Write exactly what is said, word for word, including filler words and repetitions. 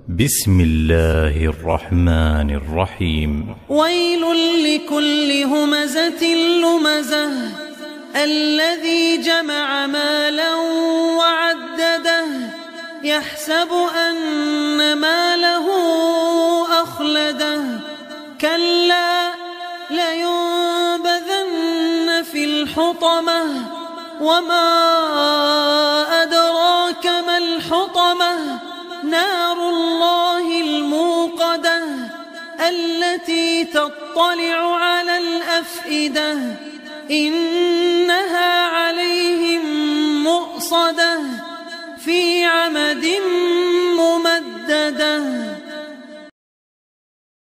بسم الله الرحمن الرحيم. ويل لكل همزة لمزة الذي جمع مالا وعدده يحسب أن ماله أخلده كلا لينبذن في الحطمة وما أدراك ما الحطمة نار الله الموقدة التي تطلع على الأفئدة إنها